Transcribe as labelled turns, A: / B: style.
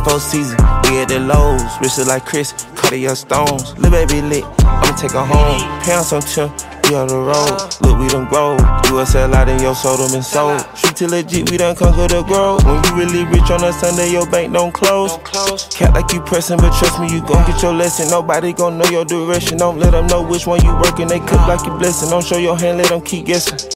A: 4 seasons, we at the lows. Wristed like Chris, Cartier stones. Lil' baby lit, I'ma take her home. Pounds on 10, we on the road. Look, we done grow. You a sell out in your soul, done been sold. Street to legit, we done conquer the grove. When you really rich on a Sunday, your bank don't close. Cat like you pressing, but trust me, you gon' get your lesson. Nobody gon' know your direction. Don't let them know which one you working. They cook like you blessing. Don't show your hand, let them keep guessing.